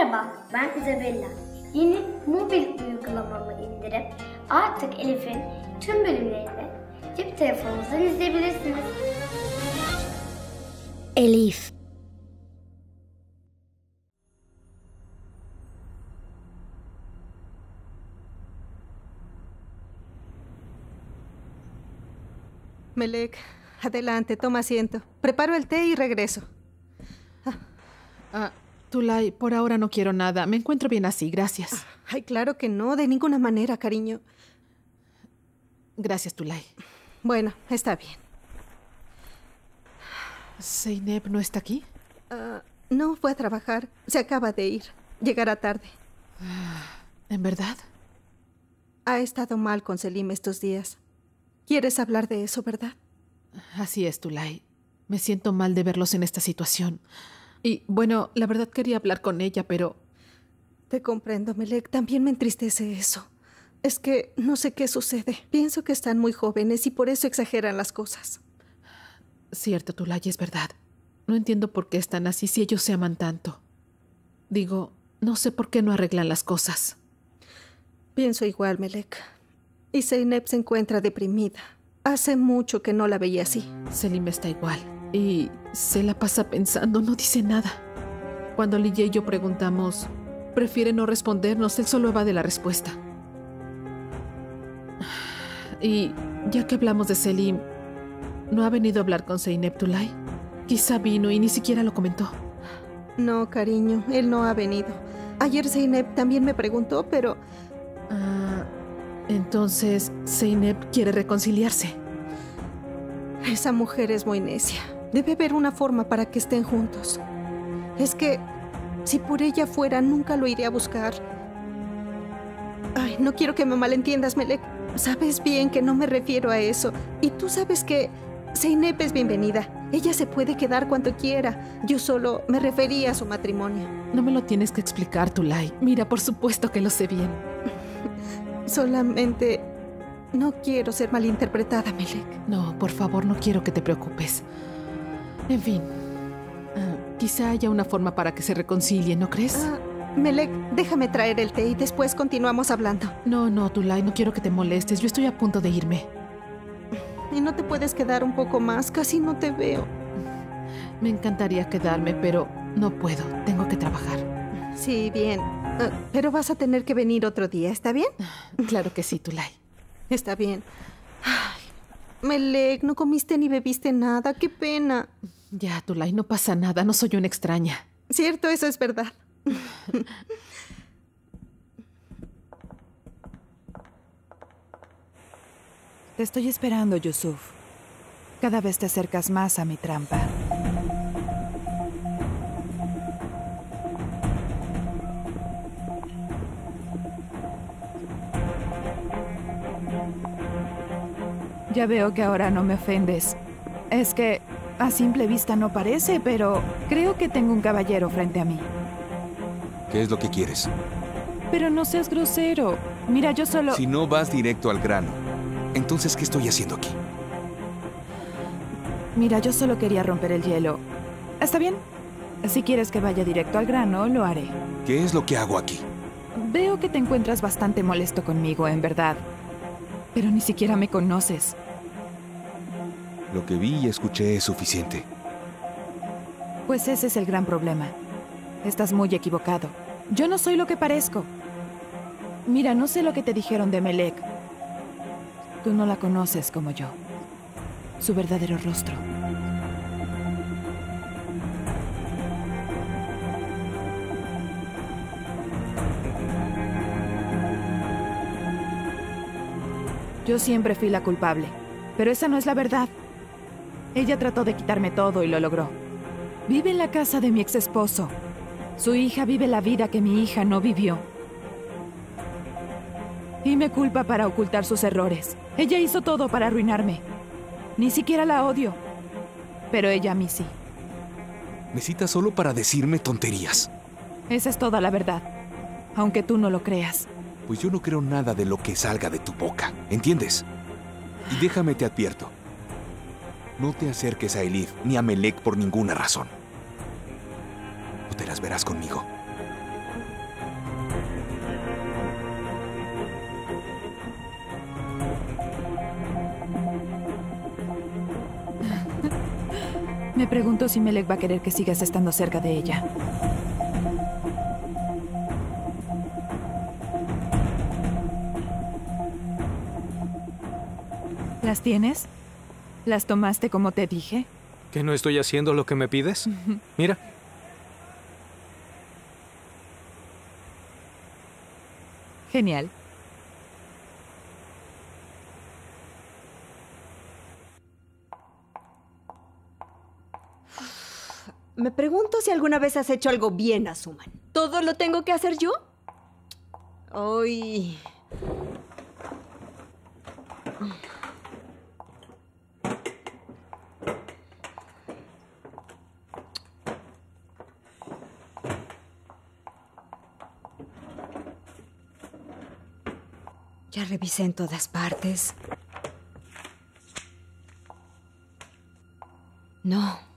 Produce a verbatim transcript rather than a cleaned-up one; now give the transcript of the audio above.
Merhaba, ben Isabella. Yeni mobil uygulamamı indirip artık Elif'in tüm bölümlerini cep telefonunuzdan izleyebilirsiniz. Elif. Melek, adelante, toma asiento. Preparo el té y regreso. Ah. Ah, Tulay, por ahora no quiero nada. Me encuentro bien así, gracias. Ay, claro que no, de ninguna manera, cariño. Gracias, Tulay. Bueno, está bien. ¿Zeynep no está aquí? Uh, no, fue a trabajar. Se acaba de ir. Llegará tarde. ¿En verdad? Ha estado mal con Selim estos días. ¿Quieres hablar de eso, verdad? Así es, Tulay. Me siento mal de verlos en esta situación. Y, bueno, la verdad quería hablar con ella, pero... Te comprendo, Melek. También me entristece eso. Es que no sé qué sucede. Pienso que están muy jóvenes y por eso exageran las cosas. Cierto, Tulay, es verdad. No entiendo por qué están así si ellos se aman tanto. Digo, no sé por qué no arreglan las cosas. Pienso igual, Melek. Y Zeynep se encuentra deprimida. Hace mucho que no la veía así. Selim está igual. Y se la pasa pensando, no dice nada. Cuando Lidia y yo preguntamos, prefiere no respondernos, él solo evade la respuesta. Y ya que hablamos de Selim, ¿no ha venido a hablar con Zeynep, Tulay? Quizá vino y ni siquiera lo comentó. No, cariño, él no ha venido. Ayer Zeynep también me preguntó, pero... Ah, entonces Zeynep quiere reconciliarse. Esa mujer es muy necia. Debe haber una forma para que estén juntos. Es que, si por ella fuera, nunca lo iré a buscar. Ay, no quiero que me malentiendas, Melek. Sabes bien que no me refiero a eso. Y tú sabes que Zeynep es bienvenida. Ella se puede quedar cuando quiera. Yo solo me refería a su matrimonio. No me lo tienes que explicar, Tulay. Mira, por supuesto que lo sé bien. Solamente... no quiero ser malinterpretada, Melek. No, por favor, no quiero que te preocupes. En fin, uh, quizá haya una forma para que se reconcilien, ¿no crees? Uh, Melek, déjame traer el té y después continuamos hablando. No, no, Tulay, no quiero que te molestes. Yo estoy a punto de irme. ¿Y no te puedes quedar un poco más? Casi no te veo. Me encantaría quedarme, pero no puedo. Tengo que trabajar. Sí, bien. Uh, pero vas a tener que venir otro día, ¿está bien? Claro que sí, Tulay. Está bien. Ay, Melek, no comiste ni bebiste nada. ¡Qué pena! Ya, Tulay, no pasa nada. No soy una extraña. Cierto, eso es verdad. Te estoy esperando, Yusuf. Cada vez te acercas más a mi trampa. Ya veo que ahora no me ofendes. Es que a simple vista no parece, pero creo que tengo un caballero frente a mí. ¿Qué es lo que quieres? Pero no seas grosero. Mira, yo solo... Si no vas directo al grano, entonces, ¿qué estoy haciendo aquí? Mira, yo solo quería romper el hielo. ¿Está bien? Si quieres que vaya directo al grano, lo haré. ¿Qué es lo que hago aquí? Veo que te encuentras bastante molesto conmigo, en verdad. Pero ni siquiera me conoces. Lo que vi y escuché es suficiente. Pues ese es el gran problema. Estás muy equivocado. Yo no soy lo que parezco. Mira, no sé lo que te dijeron de Melek. Tú no la conoces como yo. Su verdadero rostro. Yo siempre fui la culpable, pero esa no es la verdad. Ella trató de quitarme todo y lo logró. Vive en la casa de mi ex esposo. Su hija vive la vida que mi hija no vivió. Y me culpa para ocultar sus errores. Ella hizo todo para arruinarme. Ni siquiera la odio. Pero ella a mí sí. Me citas solo para decirme tonterías. Esa es toda la verdad. Aunque tú no lo creas. Pues yo no creo nada de lo que salga de tu boca. ¿Entiendes? Y déjame te advierto. No te acerques a Elif ni a Melek por ninguna razón. O te las verás conmigo. Me pregunto si Melek va a querer que sigas estando cerca de ella. ¿Las tienes? ¿Las tomaste como te dije? ¿Que no estoy haciendo lo que me pides? Mira. Genial. Me pregunto si alguna vez has hecho algo bien, Asuman. ¿Todo lo tengo que hacer yo? Hoy... Ya revisé en todas partes. No.